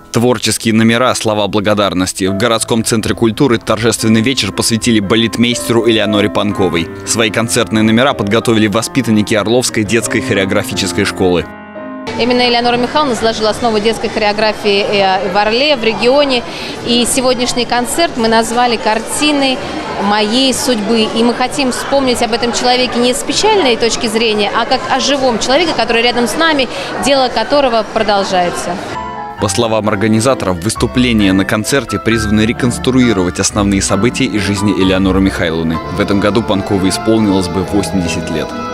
Творческие номера, слова благодарности. В городском центре культуры торжественный вечер посвятили балетмейстеру Элеоноре Панковой. Свои концертные номера подготовили воспитанники Орловской детской хореографической школы. Именно Элеонора Михайловна заложила основу детской хореографии в Орле, в регионе. И сегодняшний концерт мы назвали «Картины моей судьбы». И мы хотим вспомнить об этом человеке не с печальной точки зрения, а как о живом человеке, который рядом с нами, дело которого продолжается. По словам организаторов, выступления на концерте призваны реконструировать основные события из жизни Элеоноры Михайловны. В этом году Панковой исполнилось бы 80 лет.